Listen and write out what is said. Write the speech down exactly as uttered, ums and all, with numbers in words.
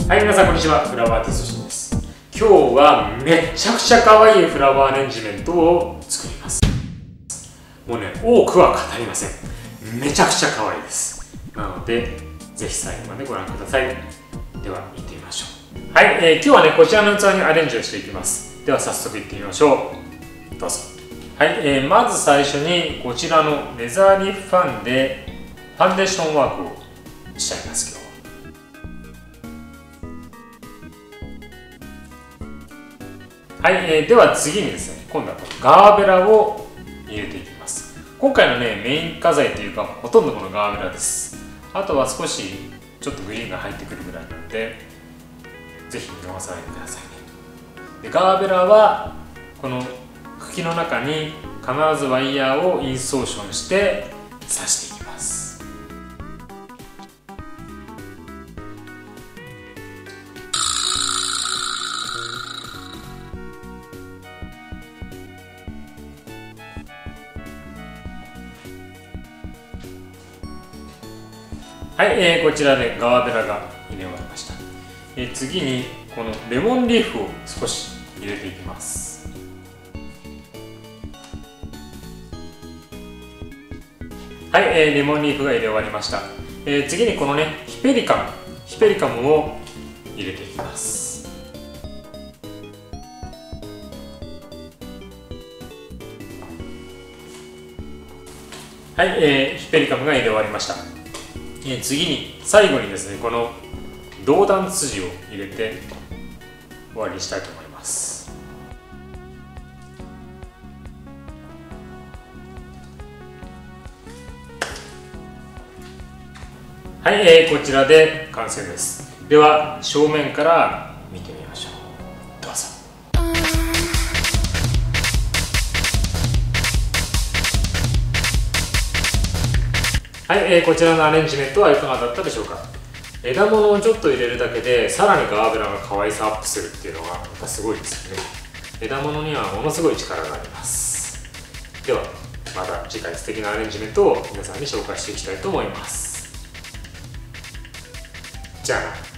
はい、皆さんこんにちは。フラワーアーティストしんです。今日はめちゃくちゃ可愛いフラワーアレンジメントを作ります。もうね、多くは語りません。めちゃくちゃ可愛いです。なので、ぜひ最後までご覧ください。では、行ってみましょう。はい、えー、今日はね、こちらの器にアレンジをしていきます。では、早速行ってみましょう。どうぞ。はい、えー、まず最初にこちらのレザーリーフファンでファンデーションワークをしちゃいます。今日は。はい、えー、では次にですね、今度はこのガーベラを入れていきます。今回のね、メイン画材というか、ほとんどこのガーベラです。あとは少しちょっとグリーンが入ってくるぐらいなので、ぜひ見逃さないでくださいね。でガーベラはこの茎の中に必ずワイヤーをインソーションして刺していきます。はい、えー、こちらでガーベラが入れ終わりました。えー、次にこのレモンリーフを少し入れていきます。はい、えー、レモンリーフが入れ終わりました。えー、次にこのね、ヒペリカム、ヒペリカムを入れていきます。はい、えー、ヒペリカムが入れ終わりました。えー、次に最後にですね、この銅弾筋を入れて終わりにしたいと思います。はい、えー、こちらで完成です。では正面から見てみましょう。どうぞ。はい、えー、こちらのアレンジメントはいかがだったでしょうか。枝物をちょっと入れるだけでさらにガーベラが可愛さアップするっていうのがまたすごいですよね。枝物にはものすごい力があります。ではまた次回素敵なアレンジメントを皆さんに紹介していきたいと思います。じゃあな。